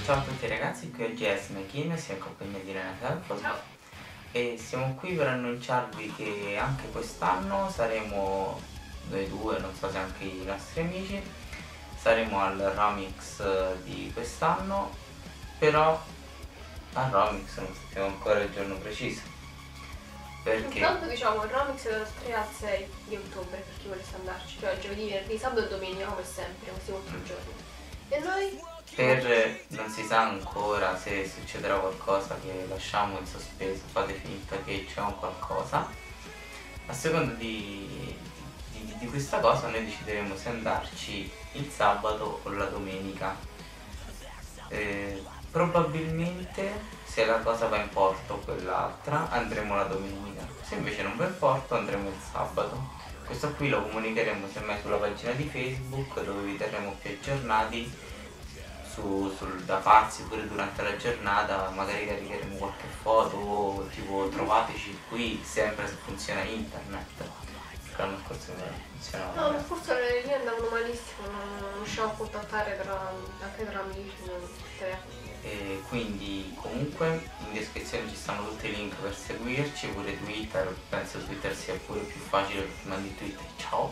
Ciao a tutti ragazzi, qui oggi è Smechino e siamo in compagnia di Elena Selfos. Ciao. E siamo qui per annunciarvi che anche quest'anno saremo noi due, non so se anche i nostri amici, saremo al Romix di quest'anno, però al Romix non sappiamo ancora il giorno preciso. Perché? Intanto diciamo il Romix è dal 3 al 6 di ottobre per chi volesse andarci, cioè giovedì, venerdì, sabato e domenica come sempre, questi 4 giorni. E noi? Non si sa ancora se succederà qualcosa che lasciamo in sospeso, fate finta che c'è un qualcosa. A seconda di questa cosa noi decideremo se andarci il sabato o la domenica. Probabilmente se la cosa va in porto o quell'altra andremo la domenica, se invece non va in porto andremo il sabato. Questo qui lo comunicheremo semmai sulla pagina di Facebook, dove vi terremo più aggiornati da farsi pure durante la giornata. Magari caricheremo qualche foto, tipo trovateci qui, sempre se funziona internet. L'anno scorso non funzionava. No, l'anno scorso le linee andavano malissimo, non riusciamo a contattare anche tra amici, E quindi comunque in descrizione ci stanno tutti i link per seguirci, pure Twitter, penso Twitter sia pure più facile perché mandi Twitter, ciao.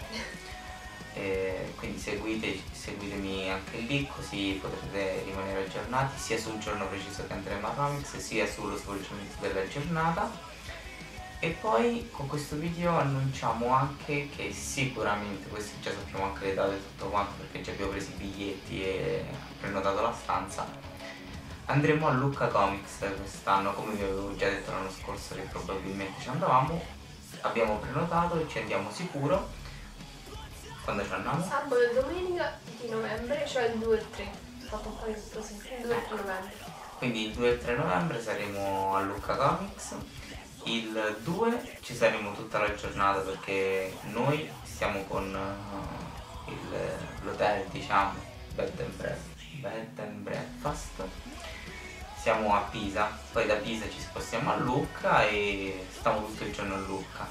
Quindi seguitemi anche lì, così potrete rimanere aggiornati sia sul giorno preciso che andremo a Romix sia sullo svolgimento della giornata. E poi con questo video annunciamo anche che sicuramente, questi già sappiamo anche le date e tutto quanto perché già abbiamo preso i biglietti e prenotato la stanza, andremo a Lucca Comics quest'anno. Come vi avevo già detto l'anno scorso che probabilmente ci andavamo, abbiamo prenotato e ci andiamo sicuro. Quando ci andiamo? Sabato e domenica di novembre, cioè il 2 e il 3. Ho fatto un po' di tutto, sì. Il 2 e il 3 novembre. Quindi il 2 e il 3 novembre saremo a Lucca Comics. Il 2 ci saremo tutta la giornata perché noi stiamo con l'hotel, diciamo, Bed and Breakfast. Siamo a Pisa, poi da Pisa ci spostiamo a Lucca e stiamo tutto il giorno a Lucca.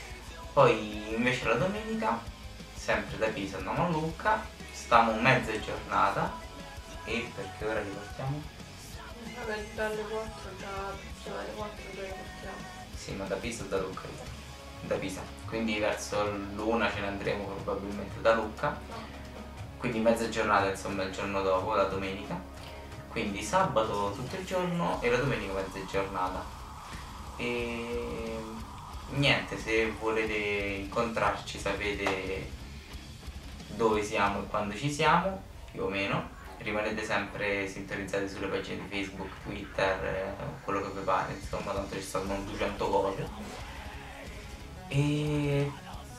Poi invece la domenica, sempre da Pisa andiamo a Lucca, stiamo mezza giornata. E perché ora li partiamo? Vabbè, dalle 4 già, prima delle 4 già li portiamo. Sì, ma da Pisa o da Lucca? Da Pisa, quindi verso l'una ce ne andremo probabilmente da Lucca, quindi mezza giornata, insomma, il giorno dopo, la domenica. Quindi sabato tutto il giorno e la domenica mezza giornata. E niente, se volete incontrarci sapete dove siamo e quando ci siamo, più o meno. Rimanete sempre sintonizzati sulle pagine di Facebook, Twitter, quello che vi pare, insomma, tanto ci stanno 200 cose. E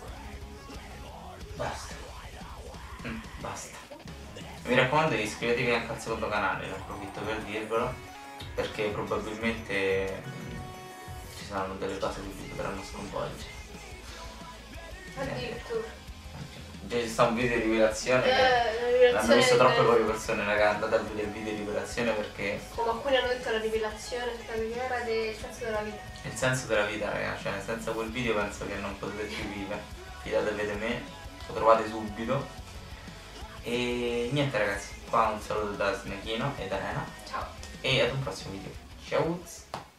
basta. Basta. Mi raccomando, iscrivetevi anche al secondo canale, ne approfitto per dirvelo, perché probabilmente ci saranno delle cose che vi potranno sconvolgere. Addirittura. Già ci sta un video di rivelazione che l'hanno visto troppe poche persone, raga, andate a vedere il video di rivelazione perché... Come alcuni hanno detto, la rivelazione era del senso della vita. Il senso della vita, raga, cioè senza quel video penso che non potete più vivere. Fidatevi di me, lo trovate subito. E niente ragazzi, qua un saluto da Smechino e da Elena. Ciao. E ad un prossimo video. Ciao!